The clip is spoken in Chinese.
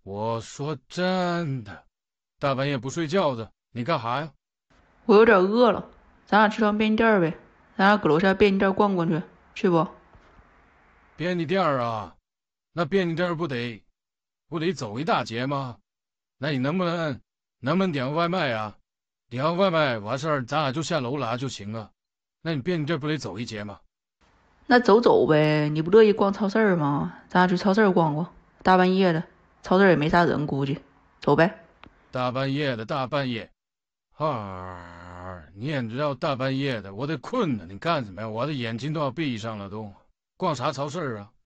我说真的，大半夜不睡觉的，你干哈呀？ 我有点饿了，咱俩去趟便利店呗，咱俩搁楼下便利店逛逛去，去不？ 便利店啊？那便利店不得走一大截吗？那你能不能点个外卖啊？点个外卖完事儿，咱俩就下楼拿就行了。那你便利店不得走一截吗？ 那走走呗，你不乐意逛超市吗？咱俩去超市逛逛，大半夜的，超市也没啥人，估计，走呗。 大半夜的，大半夜，你也知道大半夜的，我得困呢。你干什么呀？我的眼睛都要闭上了都。逛啥超市啊？